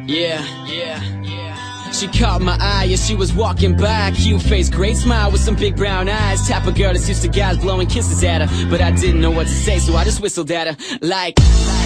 Yeah, yeah, yeah. She caught my eye as she was walking by. Cute face, great smile with some big brown eyes. Type of girl that's used to guys blowing kisses at her, but I didn't know what to say, so I just whistled at her like